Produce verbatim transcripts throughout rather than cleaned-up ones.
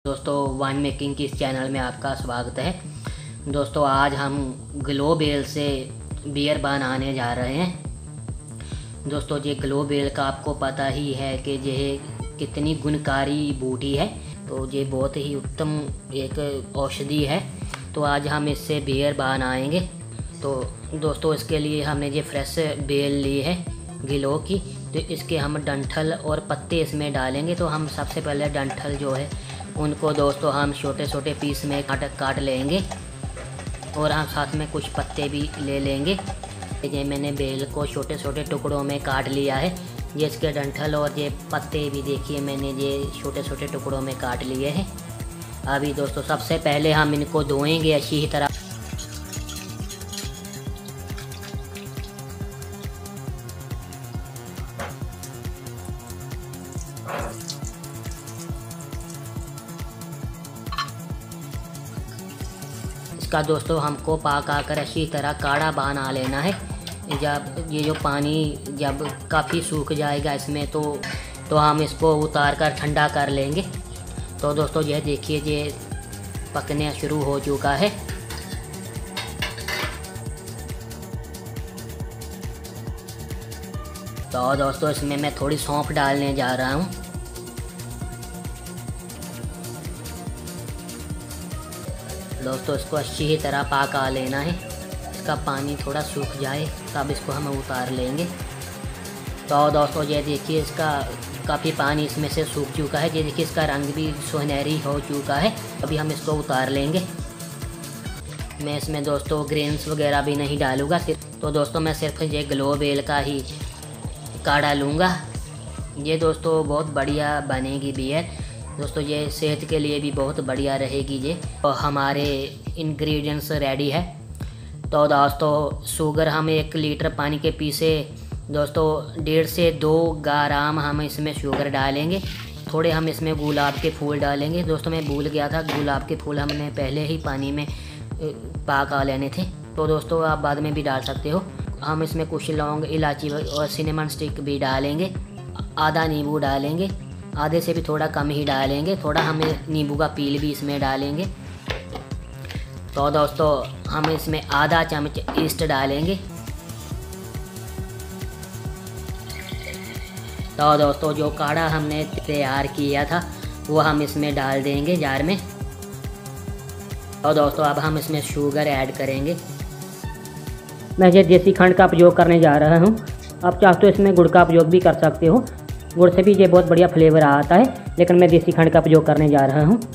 दोस्तों wine making की इस चैनल में आपका स्वागत है। दोस्तों आज हम ग्लो बेल से बियर बनाने जा रहे हैं। दोस्तों ये ग्लो बेल का आपको पता ही है कि यह कितनी गुणकारी बूटी है, तो ये बहुत ही उत्तम एक औषधि है। तो आज हम इससे बियर बनाएंगे। तो दोस्तों इसके लिए हमने ये फ्रेश बेल ली है ग्लो की, तो इसके हम डंठल और पत्ते इसमें डालेंगे। तो हम सबसे पहले डंठल जो है उनको दोस्तों हम छोटे छोटे पीस में काट काट लेंगे और हम साथ में कुछ पत्ते भी ले लेंगे। ये मैंने बेल को छोटे छोटे टुकड़ों में काट लिया है। ये इसके डंठल और ये पत्ते भी देखिए मैंने ये छोटे छोटे टुकड़ों में काट लिए हैं। अभी दोस्तों सबसे पहले हम इनको धोएंगे अच्छी ही तरह। इसका दोस्तों हमको पका कर अच्छी तरह काढ़ा बना लेना है। जब ये जो पानी जब काफ़ी सूख जाएगा इसमें तो तो हम इसको उतार कर ठंडा कर लेंगे। तो दोस्तों यह देखिए ये पकने शुरू हो चुका है। तो दोस्तों इसमें मैं थोड़ी सौंफ डालने जा रहा हूँ। दोस्तों इसको अच्छी ही तरह पका लेना है। इसका पानी थोड़ा सूख जाए तब इसको हम उतार लेंगे। तो दोस्तों ये देखिए इसका काफ़ी पानी इसमें से सूख चुका है। ये देखिए इसका रंग भी सुनहरी हो चुका है। अभी हम इसको उतार लेंगे। मैं इसमें दोस्तों ग्रेन्स वगैरह भी नहीं डालूँगा। तो दोस्तों मैं सिर्फ ये ग्लो बेल का ही काढ़ा लूँगा। ये दोस्तों बहुत बढ़िया बनेगी बियर। दोस्तों ये सेहत के लिए भी बहुत बढ़िया रहेगी ये। तो हमारे इंग्रेडिएंट्स रेडी है। तो दोस्तों शुगर हम एक लीटर पानी के पीछे दोस्तों डेढ़ से दो ग्राम हम इसमें शुगर डालेंगे। थोड़े हम इसमें गुलाब के फूल डालेंगे। दोस्तों मैं भूल गया था, गुलाब के फूल हमने पहले ही पानी में पका लेने थे। तो दोस्तों आप बाद में भी डाल सकते हो। हम इसमें कुछ लौंग, इलायची और सिनेमन स्टिक भी डालेंगे। आधा नींबू डालेंगे, आधे से भी थोड़ा कम ही डालेंगे। थोड़ा हमें नींबू का पील भी इसमें डालेंगे। तो दोस्तों हम इसमें आधा चम्मच ईस्ट डालेंगे। तो दोस्तों जो काढ़ा हमने तैयार किया था वो हम इसमें डाल देंगे जार में। तो दोस्तों अब हम इसमें शुगर ऐड करेंगे। मैं ये देसी खंड का उपयोग करने जा रहा हूँ। आप चाहो तो इसमें गुड़ का उपयोग भी कर सकते हो। गुड़ से भी ये बहुत बढ़िया फ्लेवर आता है, लेकिन मैं देसी खंड का उपयोग करने जा रहा हूँ।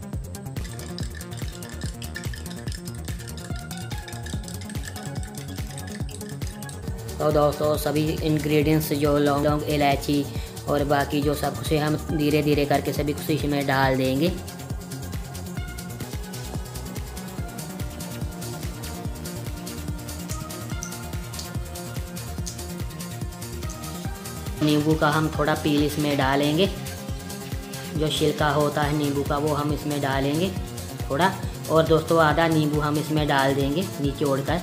तो दोस्तों सभी इंग्रेडिएंट्स जो लौंग लौंग इलायची और बाकी जो सब कुछ हम धीरे धीरे करके सभी कुछ इसमें डाल देंगे। नींबू का हम थोड़ा पील इसमें डालेंगे। जो छिलका होता है नींबू का वो हम इसमें डालेंगे थोड़ा। और दोस्तों आधा नींबू हम इसमें डाल देंगे निचोड़ कर।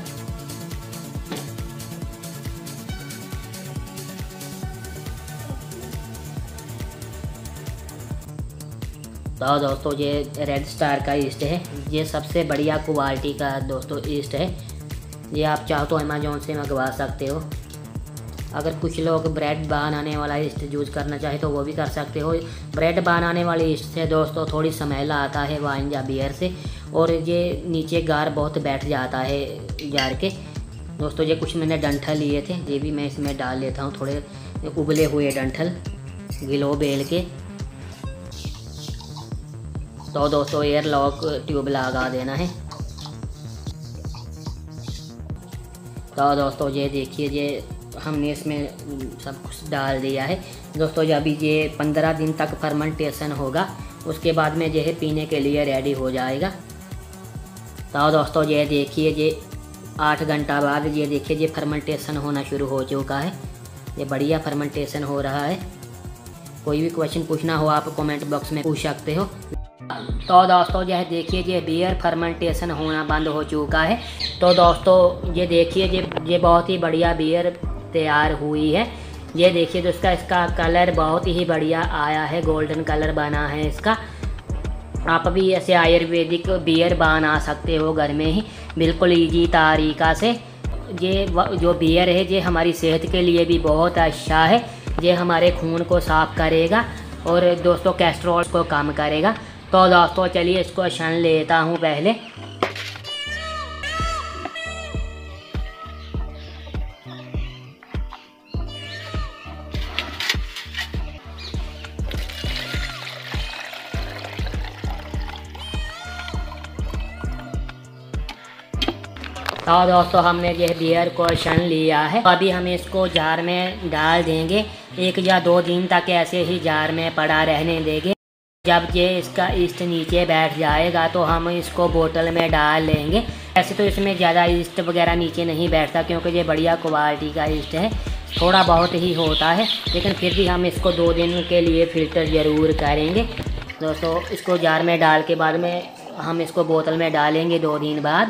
तो दोस्तों ये रेड स्टार का ईस्ट है। ये सबसे बढ़िया क्वालिटी का दोस्तों ईस्ट है। ये आप चाहो तो अमेज़ॉन से मंगवा सकते हो। अगर कुछ लोग ब्रेड बनाने वाला ईस्ट यूज़ करना चाहे तो वो भी कर सकते हो। ब्रेड बनाने वाले ईस्ट से दोस्तों थोड़ी स्मेल आता है वाइन या बियर से, और ये नीचे गार बहुत बैठ जाता है जार के। दोस्तों ये कुछ मैंने डंठल लिए थे, ये भी मैं इसमें डाल लेता हूँ। थोड़े उबले हुए डंठल ग्लो बेल के। तो दोस्तों एयर लॉक ट्यूब लगा देना है। तो दोस्तों ये देखिए ये हमने इसमें सब कुछ डाल दिया है। दोस्तों जब ये पंद्रह दिन तक फर्मेंटेशन होगा उसके बाद में यह पीने के लिए रेडी हो जाएगा। तो दोस्तों ये देखिए ये आठ घंटा बाद ये देखिए ये फर्मेंटेशन होना शुरू हो चुका है। ये बढ़िया फर्मेंटेशन हो रहा है। कोई भी क्वेश्चन पूछना हो आप कमेंट बॉक्स में पूछ सकते हो। तो दोस्तों यह देखिए ये बियर फर्मेंटेशन होना बंद हो चुका है। तो दोस्तों ये देखिए ये ये बहुत ही बढ़िया बियर तैयार हुई है। ये देखिए दोस्तों इसका कलर बहुत ही बढ़िया आया है, गोल्डन कलर बना है इसका। आप भी ऐसे आयुर्वेदिक बियर बना सकते हो घर में ही, बिल्कुल इजी तरीक़ा से। ये जो बियर है ये हमारी सेहत के लिए भी बहुत अच्छा है। ये हमारे खून को साफ़ करेगा और दोस्तों कोलेस्ट्रॉल को कम करेगा। तो दोस्तों चलिए इसको छान लेता हूँ पहले। तो दोस्तों हमने ये बियर को छान लिया है। अभी हम इसको जार में डाल देंगे, एक या दो दिन तक ऐसे ही जार में पड़ा रहने देंगे। जब ये इसका ईस्ट नीचे बैठ जाएगा तो हम इसको बोतल में डाल लेंगे। ऐसे तो इसमें ज़्यादा ईस्ट वगैरह नीचे नहीं बैठता क्योंकि ये बढ़िया क्वालिटी का ईस्ट है, थोड़ा बहुत ही होता है, लेकिन फिर भी हम इसको दो दिन के लिए फ़िल्टर ज़रूर करेंगे। दोस्तों इसको जार में डाल के बाद में हम इसको बोतल में डालेंगे दो दिन बाद।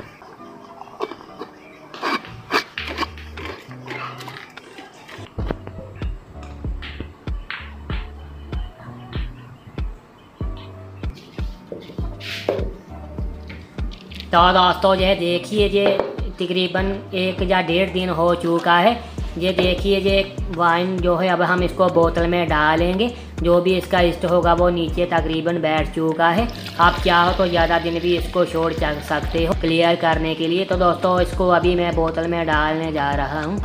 तो दोस्तों ये देखिए ये तकरीबन एक या डेढ़ दिन हो चुका है। ये देखिए ये वाइन जो है अब हम इसको बोतल में डालेंगे। जो भी इसका ईस्ट होगा वो नीचे तकरीबन बैठ चुका है। आप चाहो तो ज़्यादा दिन भी इसको छोड़ सकते हो क्लियर करने के लिए। तो दोस्तों इसको अभी मैं बोतल में डालने जा रहा हूँ।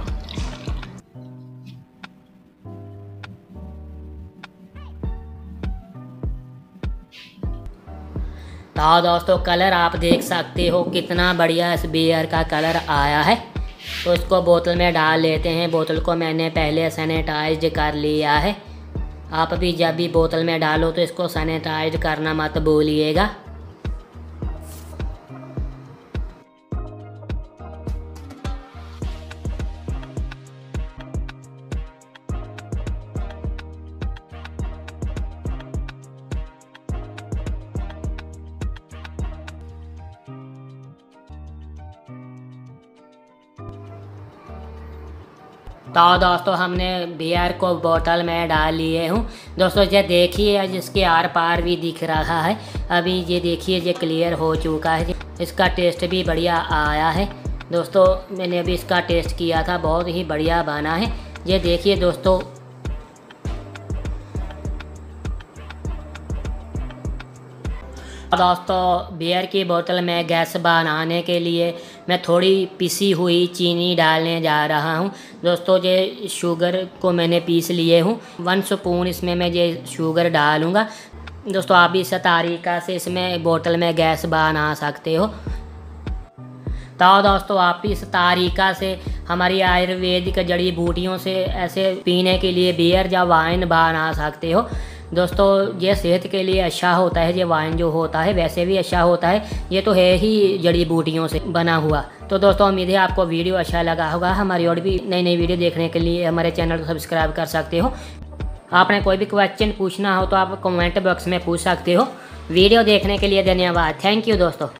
तो दोस्तों कलर आप देख सकते हो कितना बढ़िया इस बियर का कलर आया है। तो इसको बोतल में डाल लेते हैं। बोतल को मैंने पहले सैनिटाइज कर लिया है। आप भी जब भी बोतल में डालो तो इसको सैनिटाइज करना मत भूलिएगा। तो दोस्तों हमने बियर को बोतल में डाल लिए हूँ। दोस्तों ये देखिए जिसके आर पार भी दिख रहा है। अभी ये देखिए ये क्लियर हो चुका है। इसका टेस्ट भी बढ़िया आया है। दोस्तों मैंने अभी इसका टेस्ट किया था, बहुत ही बढ़िया बना है। ये देखिए दोस्तों दोस्तों बियर की बोतल में गैस बनाने के लिए मैं थोड़ी पिसी हुई चीनी डालने जा रहा हूँ। दोस्तों ये शुगर को मैंने पीस लिए हूँ। वन स्पून इसमें मैं ये शुगर डालूँगा। दोस्तों आप भी इस तरीक़ा से इसमें बोतल में गैस बना सकते हो। तो दोस्तों आप इस तरीक़ा से हमारी आयुर्वेदिक जड़ी बूटियों से ऐसे पीने के लिए बियर या वाइन बना सकते हो। दोस्तों ये सेहत के लिए अच्छा होता है। ये वाइन जो होता है वैसे भी अच्छा होता है, ये तो है ही जड़ी बूटियों से बना हुआ। तो दोस्तों उम्मीद है आपको वीडियो अच्छा लगा होगा। हमारी और भी नई नई वीडियो देखने के लिए हमारे चैनल को सब्सक्राइब कर सकते हो। आपने कोई भी क्वेश्चन पूछना हो तो आप कमेंट बॉक्स में पूछ सकते हो। वीडियो देखने के लिए धन्यवाद। थैंक यू दोस्तों।